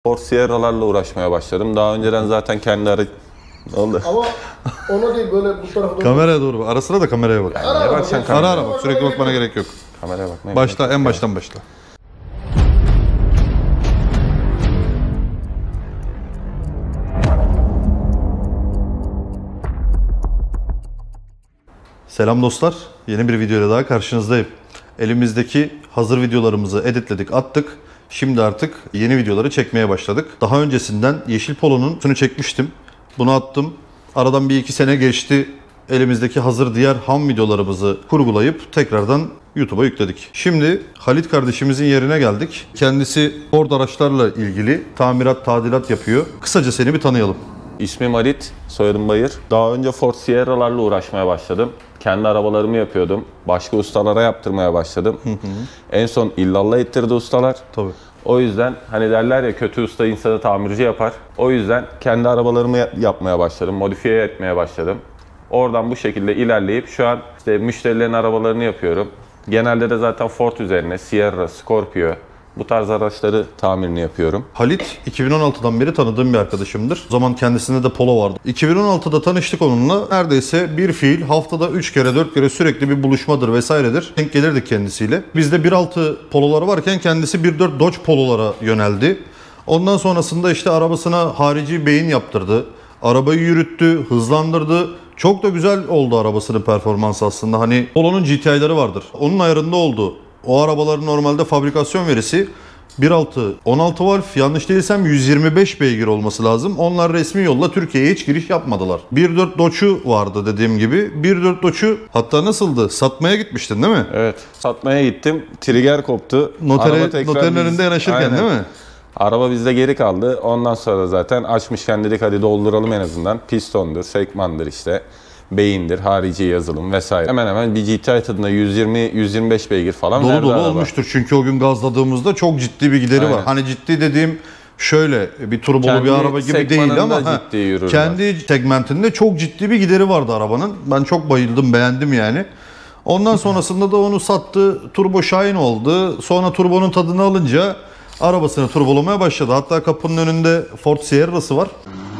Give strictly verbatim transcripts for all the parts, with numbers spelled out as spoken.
Ford Sierra'larla uğraşmaya başladım. Daha önceden zaten kendi aracı... oldu. Ama ona değil, böyle bu tarafa doğru. Kameraya doğru. Ara sıra da kameraya bak. Yani Ara niye ara bakacaksın bak. kameraya? Ara ara bak. Sürekli bakmana gerek yok. Kameraya bakmaya Başla, gerek en yok baştan başla. Selam dostlar. Yeni bir videoyla daha karşınızdayım. Elimizdeki hazır videolarımızı editledik, attık. Şimdi artık yeni videoları çekmeye başladık. Daha öncesinden Yeşil Polo'nun üstünü çekmiştim. Bunu attım. Aradan bir iki sene geçti. Elimizdeki hazır diğer ham videolarımızı kurgulayıp tekrardan YouTube'a yükledik. Şimdi Halit kardeşimizin yerine geldik. Kendisi Ford araçlarla ilgili tamirat, tadilat yapıyor. Kısaca seni bir tanıyalım. İsmim Halit, soyadım Bayır. Daha önce Ford Sierra'larla uğraşmaya başladım. Kendi arabalarımı yapıyordum. Başka ustalara yaptırmaya başladım. Hı hı. En son illallah ettirdi ustalar. Tabii. O yüzden hani derler ya, kötü usta insanı tamirci yapar. O yüzden kendi arabalarımı yapmaya başladım. Modifiye etmeye başladım. Oradan bu şekilde ilerleyip şu an işte müşterilerin arabalarını yapıyorum. Genelde de zaten Ford üzerine Sierra, Scorpio, bu tarz araçları tamirini yapıyorum. Halit iki bin on altıdan beri tanıdığım bir arkadaşımdır. O zaman kendisinde de Polo vardı. iki bin on altıda tanıştık onunla. Neredeyse bir fiil haftada üç kere dört kere sürekli bir buluşmadır vesairedir. Denk gelirdik kendisiyle. Bizde bir altı Poloları varken kendisi bir dört Dodge Polo'lara yöneldi. Ondan sonrasında işte arabasına harici beyin yaptırdı. Arabayı yürüttü, hızlandırdı. Çok da güzel oldu arabasının performansı aslında. Hani Polo'nun G T I'ları vardır. Onun ayarında oldu. O arabaların normalde fabrikasyon verisi bir altı on altı valf, yanlış değilsem yüz yirmi beş beygir olması lazım. Onlar resmi yolla Türkiye'ye hiç giriş yapmadılar. bir dört Dodge'u vardı dediğim gibi. bir dört Dodge'u hatta nasıldı? Satmaya gitmiştin değil mi? Evet. Satmaya gittim. Trigger koptu. Notere, noterin biz... önünde yanaşırken Aynen. değil mi? Araba bizde geri kaldı. Ondan sonra zaten açmışken dedik hadi dolduralım en azından. Pistondur, sekmandır işte. Beyindir, harici yazılım vesaire. Hemen hemen bir G T I tadında yüz yirmi yüz yirmi beş beygir falan Dolu verdi dolu araba. olmuştur çünkü o gün gazladığımızda çok ciddi bir gideri Aynen. var. Hani ciddi dediğim şöyle bir turbolu Kendi bir araba gibi değil ama ha, ciddi yürür kendi segmentinde çok ciddi bir gideri vardı arabanın. Ben çok bayıldım, beğendim yani. Ondan sonrasında da onu sattı. Turbo Shine oldu. Sonra turbonun tadını alınca arabasını turbolamaya başladı. Hatta kapının önünde Ford Sierra'sı var.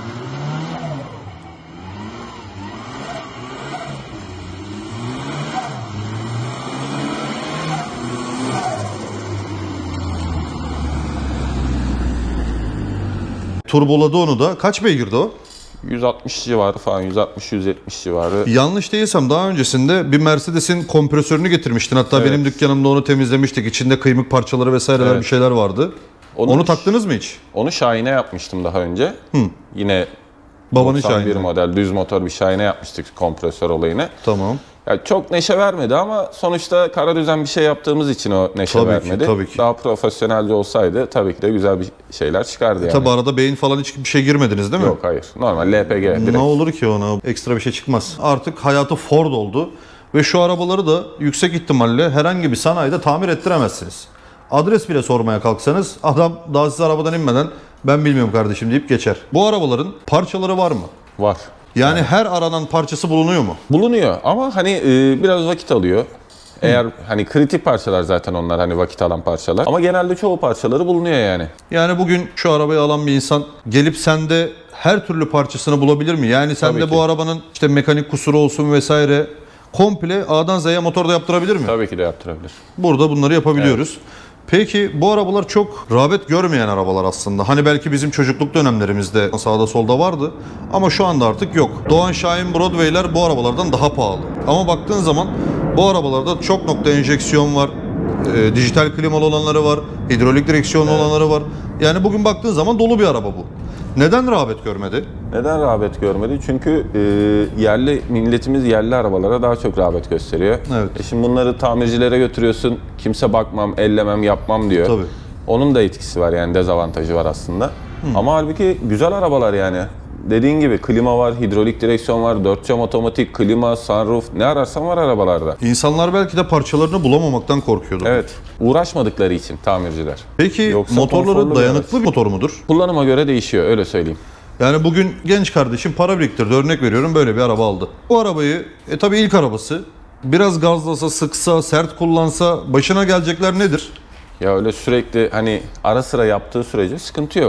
Turboladı onu da. Kaç beygirdi o? yüz altmış civarı falan, yüz altmış yüz yetmiş civarı. Yanlış değilsem daha öncesinde bir Mercedes'in kompresörünü getirmiştin. Hatta Evet. benim dükkanımda onu temizlemiştik. İçinde kıymık parçaları vesaireler Evet. bir şeyler vardı. Onu, Onu taktınız mı hiç? Onu Shine'e yapmıştım daha önce. Hı. Yine Babanın doksan bir Shine'ı. model düz motor bir Shine'e yapmıştık kompresör olayını. Tamam. Yani çok neşe vermedi ama sonuçta kara düzen bir şey yaptığımız için o neşe Tabii ki, vermedi. tabii ki. Daha profesyonelce olsaydı tabii ki de güzel bir şeyler çıkardı yani. Tabi arada beyin falan hiç bir şey girmediniz değil mi? Yok, hayır. Normal L P G direkt. Ne olur ki ona? Ekstra bir şey çıkmaz. Artık hayatı Ford oldu. Ve şu arabaları da yüksek ihtimalle herhangi bir sanayide tamir ettiremezsiniz. Adres bile sormaya kalksanız adam daha siz arabadan inmeden ben bilmiyorum kardeşim deyip geçer. Bu arabaların parçaları var mı? Var. Yani her aranan parçası bulunuyor mu? Bulunuyor ama hani e, biraz vakit alıyor. Eğer hani kritik parçalar zaten onlar, hani vakit alan parçalar. Ama genelde çoğu parçaları bulunuyor yani. Yani bugün şu arabayı alan bir insan gelip sende her türlü parçasını bulabilir mi? Yani sende Tabii ki. bu arabanın işte mekanik kusuru olsun vesaire komple A'dan Z'ye motorda yaptırabilir mi? Tabii ki de yaptırabilir. Burada bunları yapabiliyoruz. Peki bu arabalar çok rağbet görmeyen arabalar aslında. Hani belki bizim çocukluk dönemlerimizde sağda solda vardı ama şu anda artık yok. Doğan Şahin Broadway'ler bu arabalardan daha pahalı. Ama baktığın zaman bu arabalarda çok nokta enjeksiyon var. E, dijital klimalı olanları var. Hidrolik direksiyonlu Evet. olanları var. Yani bugün baktığın zaman dolu bir araba bu. Neden rağbet görmedi? Neden rağbet görmedi? Çünkü e, yerli milletimiz yerli arabalara daha çok rağbet gösteriyor. Evet. E şimdi bunları tamircilere götürüyorsun. Kimse bakmam, ellemem, yapmam diyor. Tabii. Onun da etkisi var yani, dezavantajı var aslında. Hı. Ama halbuki güzel arabalar yani. Dediğin gibi klima var, hidrolik direksiyon var, dört cam otomatik, klima, sunroof, ne ararsan var arabalarda. İnsanlar belki de parçalarını bulamamaktan korkuyordu. Evet, uğraşmadıkları için tamirciler. Peki Yoksa motorları konforlu bir dayanıklı bir motor mudur? Kullanıma göre değişiyor, öyle söyleyeyim. Yani bugün genç kardeşim para biriktirdi, örnek veriyorum, böyle bir araba aldı. Bu arabayı, e tabii ilk arabası, biraz gazlasa, sıksa, sert kullansa başına gelecekler nedir? Ya öyle sürekli hani ara sıra yaptığı sürece sıkıntı yok.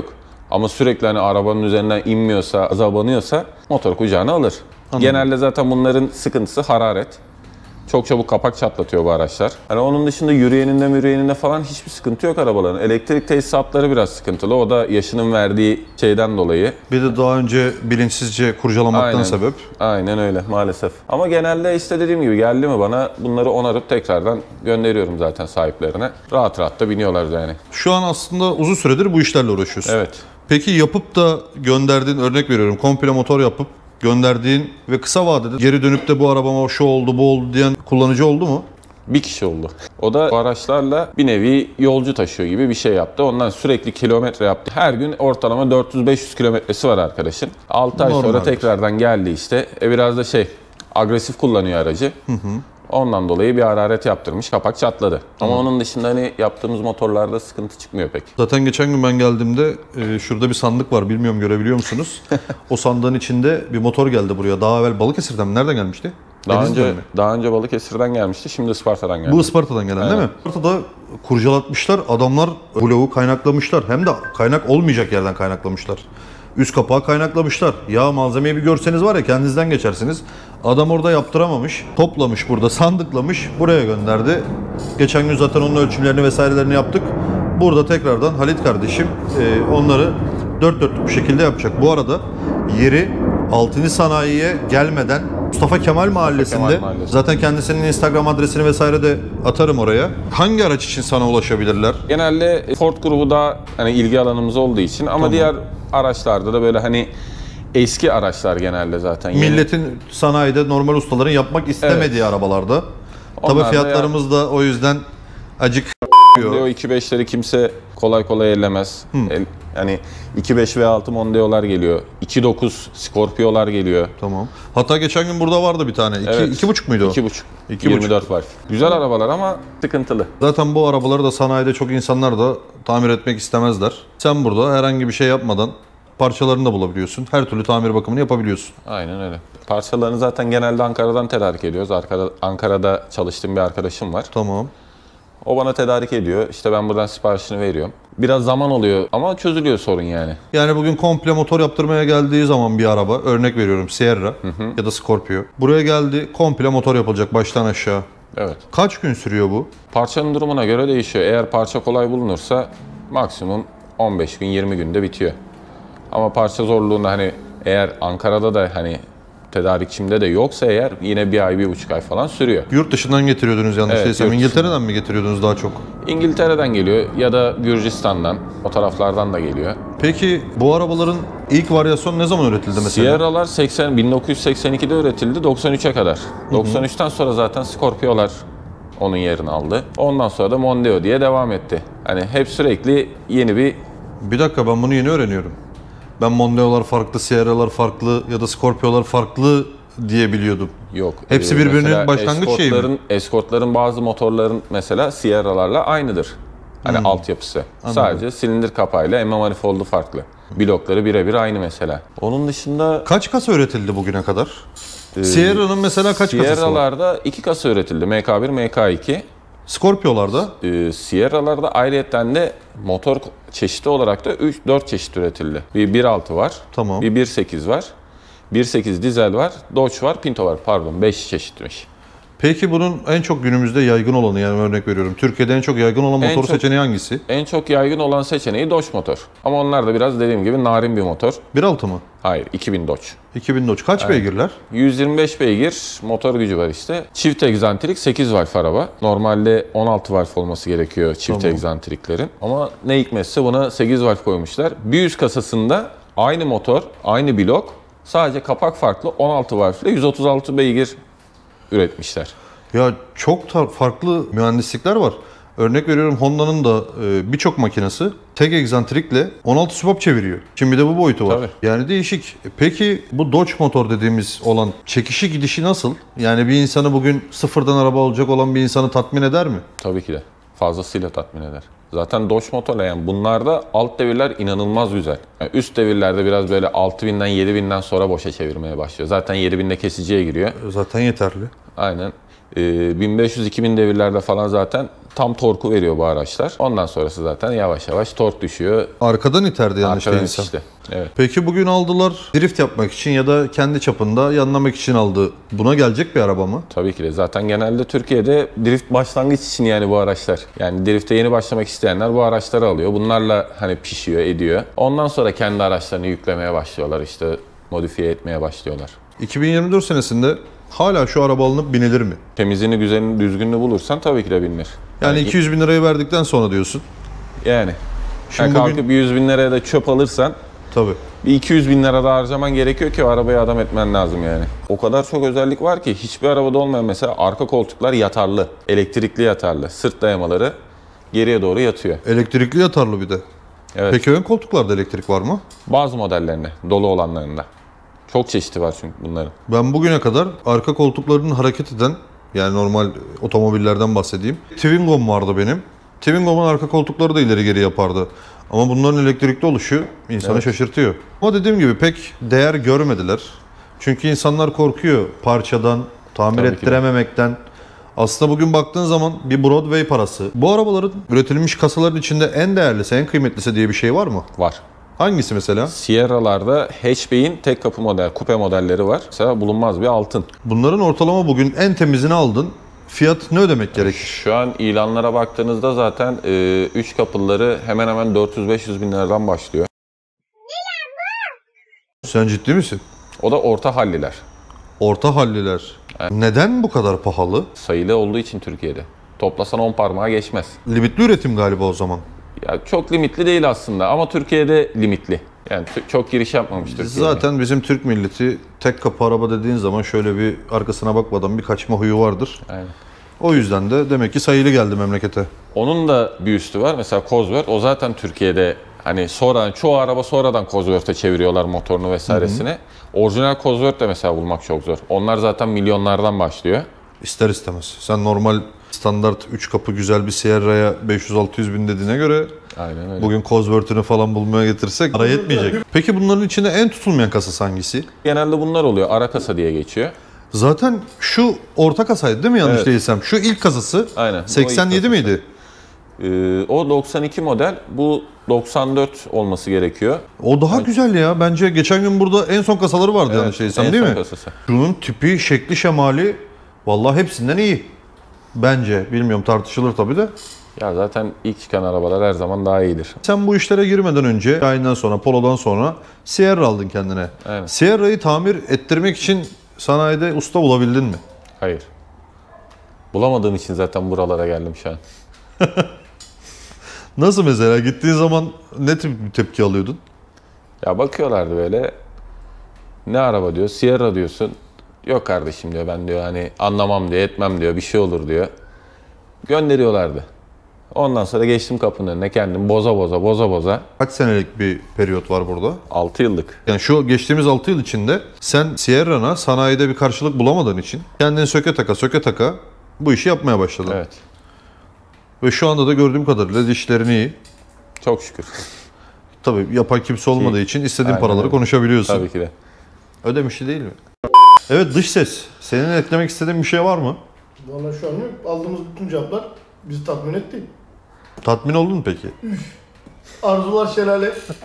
Ama sürekli hani arabanın üzerinden inmiyorsa, azabanıyorsa motor kucağına alır. Anladım. Genelde zaten bunların sıkıntısı hararet. Çok çabuk kapak çatlatıyor bu araçlar. Hani onun dışında yürüyeninde yürüyeninde falan hiçbir sıkıntı yok arabaların. Elektrik tesisatları biraz sıkıntılı. O da yaşının verdiği şeyden dolayı. Bir de daha önce bilinçsizce kurcalamaktan Aynen. sebep. Aynen öyle maalesef. Ama genelde işte dediğim gibi geldi mi bana bunları onarıp tekrardan gönderiyorum zaten sahiplerine. Rahat rahat da biniyorlar yani. Şu an aslında uzun süredir bu işlerle uğraşıyorsun. Evet. Peki yapıp da gönderdiğin, örnek veriyorum, komple motor yapıp gönderdiğin ve kısa vadede geri dönüp de bu arabama şu oldu bu oldu diyen kullanıcı oldu mu? Bir kişi oldu. O da bu araçlarla bir nevi yolcu taşıyor gibi bir şey yaptı. Ondan sürekli kilometre yaptı. Her gün ortalama dört yüz beş yüz kilometresi var arkadaşın. altı ay sonra Normaldir. tekrardan geldi işte. E biraz da şey agresif kullanıyor aracı. Hı hı. Ondan dolayı bir hararet yaptırmış. Kapak çatladı. Ama hı. onun dışında hani yaptığımız motorlarda sıkıntı çıkmıyor pek. Zaten geçen gün ben geldiğimde e, şurada bir sandık var. Bilmiyorum görebiliyor musunuz? O sandığın içinde bir motor geldi buraya. Daha evvel Balıkesir'den mi? Nereden gelmişti? Daha Denizli'den önce mi? daha önce Balıkesir'den gelmişti. Şimdi Isparta'dan geldi. Bu Isparta'dan gelen Aynen. değil mi? Isparta'da kurcalatmışlar. Adamlar bloğu kaynaklamışlar. Hem de kaynak olmayacak yerden kaynaklamışlar. Üst kapağı kaynaklamışlar. Ya malzemeyi bir görseniz var ya kendinizden geçersiniz. Adam orada yaptıramamış. Toplamış burada sandıklamış. Buraya gönderdi. Geçen gün zaten onun ölçümlerini vesairelerini yaptık. Burada tekrardan Halit kardeşim e, onları dört dörtlük bir şekilde yapacak. Bu arada yeri Altını Sanayi'ye gelmeden Mustafa Kemal Mahallesi'nde, Kemal Mahallesi. zaten kendisinin Instagram adresini vesaire de atarım oraya. Hangi araç için sana ulaşabilirler? Genelde Ford grubu da hani ilgi alanımız olduğu için ama Tamam. diğer araçlarda da böyle hani eski araçlar genelde zaten. Yeni- Milletin sanayide normal ustaların yapmak istemediği arabalarda. Tabii Onlar da fiyatlarımız da o yüzden acık Mondeo iki beşleri kimse kolay kolay ellemez. El, yani iki beş V altı Mondeo'lar geliyor. iki dokuz Scorpio'lar geliyor. Tamam. Hatta geçen gün burada vardı bir tane. İki, Evet. iki buçuk muydu o? iki buçuk. İki yirmi dört var. Güzel arabalar ama sıkıntılı. Zaten bu arabaları da sanayide çok insanlar da tamir etmek istemezler. Sen burada herhangi bir şey yapmadan parçalarını da bulabiliyorsun. Her türlü tamir bakımını yapabiliyorsun. Aynen öyle. Parçalarını zaten genelde Ankara'dan tedarik ediyoruz. Ankara, Ankara'da çalıştığım bir arkadaşım var. Tamam. O bana tedarik ediyor. İşte ben buradan siparişini veriyorum. Biraz zaman oluyor ama çözülüyor sorun yani. Yani bugün komple motor yaptırmaya geldiği zaman bir araba, örnek veriyorum Sierra ya da Scorpio. Buraya geldi, komple motor yapılacak baştan aşağı. Evet. Kaç gün sürüyor bu? Parçanın durumuna göre değişiyor. Eğer parça kolay bulunursa maksimum on beş gün yirmi günde bitiyor. Ama parça zorluğunda hani eğer Ankara'da da hani tedarikçimde de yoksa eğer yine bir ay, bir buçuk ay falan sürüyor. Yurt dışından getiriyordunuz yanlış Evet, değilsem. yurt İngiltere'den mi getiriyordunuz daha çok? İngiltere'den geliyor ya da Gürcistan'dan, o taraflardan da geliyor. Peki bu arabaların ilk varyasyonu ne zaman üretildi mesela? Sierra'lar seksen, bin dokuz yüz seksen ikide üretildi doksan üçe kadar. doksan üçten sonra zaten Scorpio'lar onun yerini aldı. Ondan sonra da Mondeo diye devam etti. Hani hep sürekli yeni bir Bir dakika, ben bunu yeni öğreniyorum. Ben Mondeo'lar farklı, Sierra'lar farklı ya da Scorpio'lar farklı diye biliyordum. yok. Hepsi Ee, birbirinin mesela başlangıç şeyi mi? Escort'ların- Escort'ların bazı motorların mesela Sierra'larla aynıdır. Hani altyapısı. Sadece silindir kapağıyla emme manifoldu farklı. Blokları birebir aynı mesela. Onun dışında Kaç kasa üretildi bugüne kadar? Sierra'nın mesela kaç kasası var? Sierra'larda iki kasa üretildi. M K bir, M K iki. Scorpio'larda Ee, Sierra'larda ayrıyeten de motor çeşidi olarak da üç dört çeşit üretildi. Bir bir altı var, Tamam. bir bir sekiz var, bir sekiz dizel var, Dodge var, Pinto var. Pardon, beş çeşitmiş. Peki bunun en çok günümüzde yaygın olanı, yani örnek veriyorum, Türkiye'de en çok yaygın olan En motor çok- seçeneği hangisi? En çok yaygın olan seçeneği Dodge motor. Ama onlar da biraz dediğim gibi narin bir motor. bir altı mı? Hayır, iki bin Dodge. iki bin Dodge. Kaç beygirler? yüz yirmi beş beygir motor gücü var işte. Çift egzantrik sekiz valf araba. Normalde on altı valf olması gerekiyor çift Tamam. egzantriklerin. Ama ne hikmetse buna sekiz valf koymuşlar. Bir üst kasasında aynı motor, aynı blok. Sadece kapak farklı on altı valfle yüz otuz altı beygir üretmişler. Ya çok tar- farklı mühendislikler var. Örnek veriyorum, Honda'nın da e, birçok makinesi tek egzantrikle on altı sübap çeviriyor. Şimdi bir de bu boyutu var. Tabii. Yani değişik. E, Peki bu Dodge motor dediğimiz olan çekişi gidişi nasıl? Yani bir insanı bugün sıfırdan araba olacak olan bir insanı tatmin eder mi? Tabii ki de. Fazlasıyla tatmin eder. Zaten Dodge motorla yani bunlarda alt devirler inanılmaz güzel. Yani üst devirlerde biraz böyle altı binden yedi binden sonra boşa çevirmeye başlıyor. Zaten yedi binde kesiciye giriyor. Zaten yeterli. Aynen. Ee, bin beş yüz iki bin devirlerde falan zaten tam torku veriyor bu araçlar. Ondan sonrası zaten yavaş yavaş tork düşüyor. Arkadan iterdi yanlış Arkadan değilsem. işte. Evet. Peki bugün aldılar drift yapmak için ya da kendi çapında yanlamak için aldı. Buna gelecek bir araba mı? Tabii ki de. Zaten genelde Türkiye'de drift başlangıç için yani bu araçlar. Yani drifte yeni başlamak isteyenler bu araçları alıyor. Bunlarla hani pişiyor, ediyor. Ondan sonra kendi araçlarını yüklemeye başlıyorlar. İşte modifiye etmeye başlıyorlar. iki bin yirmi dört senesinde hala şu araba alınıp binilir mi? Temizliğini, güzelini, düzgününü bulursan tabii ki de bilinir. Yani iki yüz bin lirayı verdikten sonra diyorsun. Yani. Şimdi yani bugün- kalkıp yüz bin liraya da çöp alırsan Tabii. bir iki yüz bin lira da harcaman gerekiyor ki o arabayı adam etmen lazım yani. O kadar çok özellik var ki hiçbir arabada olmayan mesela arka koltuklar yatarlı. Elektrikli yatarlı. Sırt dayamaları geriye doğru yatıyor. Elektrikli yatarlı bir de. Evet. Peki ön koltuklarda elektrik var mı? Bazı modellerinde, dolu olanlarında. Çok çeşidi var çünkü bunların. Ben bugüne kadar arka koltuklarının hareket eden, yani normal otomobillerden bahsedeyim. Twingo'm vardı benim. Twingo'mun arka koltukları da ileri geri yapardı. Ama bunların elektrikli oluşu insanı Evet. şaşırtıyor. Ama dediğim gibi pek değer görmediler. Çünkü insanlar korkuyor parçadan, tamir Tabii ki de. ettirememekten. Aslında bugün baktığın zaman bir Broadway parası. Bu arabaların üretilmiş kasaların içinde en değerlisi, en kıymetlisi diye bir şey var mı? Var. Hangisi mesela? Sierra'larda hatchback'in tek kapı model, kupe modelleri var. Mesela bulunmaz bir altın. Bunların ortalama bugün en temizini aldın. Fiyat ne ödemek gerekir? Şu an ilanlara baktığınızda zaten üç kapıları hemen hemen dört yüz beş yüz bin liradan başlıyor. Sen ciddi misin? O da orta halliler. Orta halliler. Neden bu kadar pahalı? Sayılı olduğu için Türkiye'de. Toplasan on parmağa geçmez. Limitli üretim galiba o zaman. Ya çok limitli değil aslında ama Türkiye'de limitli. Yani t- çok giriş yapmamış Türkiye. Zaten bizim Türk milleti tek kapı araba dediğin zaman şöyle bir arkasına bakmadan bir kaçma huyu vardır. Aynen. O yüzden de demek ki sayılı geldi memlekete. Onun da bir üstü var. Mesela Cosworth o zaten Türkiye'de hani sonra çoğu araba sonradan Cosworth'e çeviriyorlar motorunu vesairesini. Hı hı. Orijinal Cosworth de mesela bulmak çok zor. Onlar zaten milyonlardan başlıyor. İster istemez. Sen normal standart üç kapı güzel bir Sierra'ya beş yüz altı yüz bin dediğine göre Aynen öyle. bugün Cosworth'ünü falan bulmaya getirsek para yetmeyecek. Peki bunların içinde en tutulmayan kasası hangisi? Genelde bunlar oluyor. Ara kasa diye geçiyor. Zaten şu orta kasaydı değil mi yanlış Evet. değilsem? Şu ilk kasası Aynen. seksen yedi O ilk miydi? Ee, o doksan iki model. Bu doksan dört olması gerekiyor. O daha güzel ya. Bence geçen gün burada en son kasaları vardı Evet, yanlış değilsem en değil son mi? kasası. Şunun tipi, şekli, şemali vallahi hepsinden iyi. Bence. Bilmiyorum, tartışılır tabii de. Ya zaten ilk çıkan arabalar her zaman daha iyidir. Sen bu işlere girmeden önce, Shine'dan sonra, Polo'dan sonra Sierra aldın kendine. Aynen. Sierra'yı tamir ettirmek için sanayide usta bulabildin mi? Hayır. Bulamadığım için zaten buralara geldim şu an. Nasıl mesela? Gittiğin zaman ne tip bir tepki alıyordun? Ya bakıyorlardı böyle. Ne araba diyor? Sierra diyorsun. Yok kardeşim diyor, ben diyor hani anlamam diyor, etmem diyor, bir şey olur diyor. Gönderiyorlardı. Ondan sonra geçtim kapının önüne, kendim boza boza boza boza. Kaç senelik bir periyot var burada? altı yıllık. Yani şu geçtiğimiz altı yıl içinde sen Sierra'na sanayide bir karşılık bulamadığın için kendini söke taka söke taka bu işi yapmaya başladın. Evet. Ve şu anda da gördüğüm kadarıyla dişlerin iyi. Çok şükür. Tabii yapan kimse olmadığı için istediğin Aynen paraları öyle. konuşabiliyorsun. Tabii ki de. Ödemişli değil mi? Evet, dış ses. Senin eklemek istediğin bir şey var mı? Valla şu an yok. Aldığımız bütün cevaplar bizi tatmin etti. Tatmin oldun mu peki? Arzular şelale.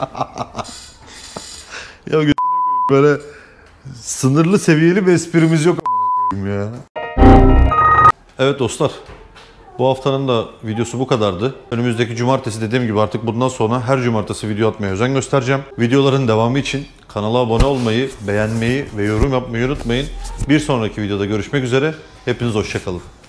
Ya gö- böyle sınırlı seviyeli bir esprimiz yok amına koyayım ya. Evet dostlar. Bu haftanın da videosu bu kadardı. Önümüzdeki cumartesi dediğim gibi artık bundan sonra her cumartesi video atmaya özen göstereceğim. Videoların devamı için kanala abone olmayı, beğenmeyi ve yorum yapmayı unutmayın. Bir sonraki videoda görüşmek üzere. Hepiniz hoşça kalın.